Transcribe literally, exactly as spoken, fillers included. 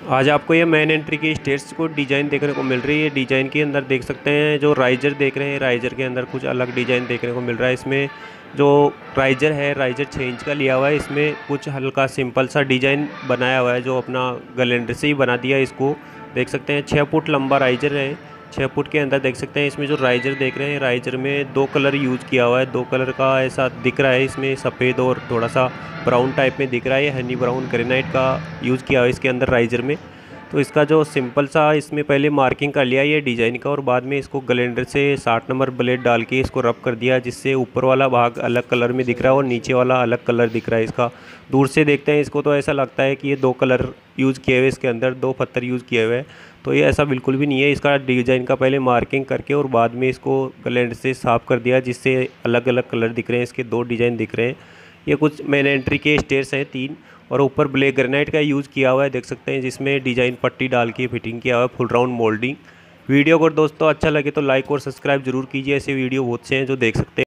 आज आपको ये मेन एंट्री की स्टेयर्स को डिज़ाइन देखने को मिल रही है। डिज़ाइन के अंदर देख सकते हैं जो राइजर देख रहे हैं, राइजर के अंदर कुछ अलग डिज़ाइन देखने को मिल रहा है। इसमें जो राइजर है, राइजर छः इंच का लिया हुआ है। इसमें कुछ हल्का सिंपल सा डिज़ाइन बनाया हुआ है जो अपना गलेंडर से ही बना दिया है। इसको देख सकते हैं छः फुट लंबा राइजर है। छः फुट के अंदर देख सकते हैं इसमें जो राइजर देख रहे हैं, राइजर में दो कलर यूज़ किया हुआ है। दो कलर का ऐसा दिख रहा है, इसमें सफ़ेद और थोड़ा सा ब्राउन टाइप में दिख रहा है। ये हनी ब्राउन ग्रेनाइट का यूज़ किया हुआ है इसके अंदर राइजर में। तो इसका जो सिंपल सा इसमें पहले मार्किंग कर लिया ये डिज़ाइन का, और बाद में इसको ग्लेंडर से साठ नंबर ब्लेड डाल के इसको रब कर दिया, जिससे ऊपर वाला भाग अलग कलर में दिख रहा है और नीचे वाला अलग कलर दिख रहा है इसका। दूर से देखते हैं इसको तो ऐसा लगता है कि ये दो कलर यूज़ किए हुए, इसके अंदर दो पत्थर यूज़ किए हुए हैं। तो ये ऐसा बिल्कुल भी नहीं है। इसका डिज़ाइन का पहले मार्किंग करके और बाद में इसको ग्लेंडर से साफ़ कर दिया, जिससे अलग अलग कलर दिख रहे हैं। इसके दो डिज़ाइन दिख रहे हैं। ये कुछ मेन एंट्री के स्टेयर्स हैं तीन, और ऊपर ब्लैक ग्रेनाइट का यूज़ किया हुआ है देख सकते हैं, जिसमें डिज़ाइन पट्टी डाल के फिटिंग किया हुआ है, फुल राउंड मोल्डिंग। वीडियो अगर दोस्तों अच्छा लगे तो लाइक और सब्सक्राइब जरूर कीजिए। ऐसे वीडियो बहुत से हैं जो देख सकते हैं।